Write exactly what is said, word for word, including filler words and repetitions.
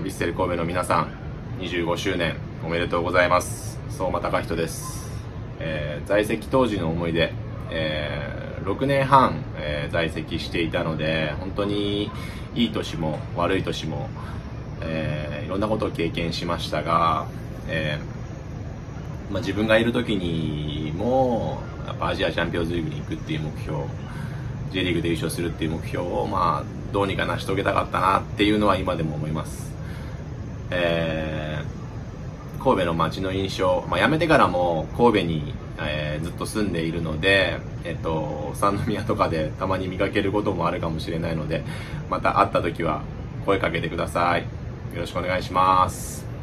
ヴィッセル神戸の皆さん、にじゅうごしゅうねんおめでとうございます。相馬貴人です。えー、在籍当時の思い出、えー、ろくねんはん、えー、在籍していたので、本当にいい年も悪い年も、えー、いろんなことを経験しましたが、えーまあ、自分がいる時にもやっぱアジアチャンピオンズリーグに行くっていう目標、 J リーグで優勝するっていう目標を、まあ、どうにか成し遂げたかったなっていうのは今でも思います。えー、神戸の街の印象、まあ、辞めてからも神戸に、えー、ずっと住んでいるので、えっと、三宮とかでたまに見かけることもあるかもしれないので、また会った時は声かけてください。よろしくお願いします。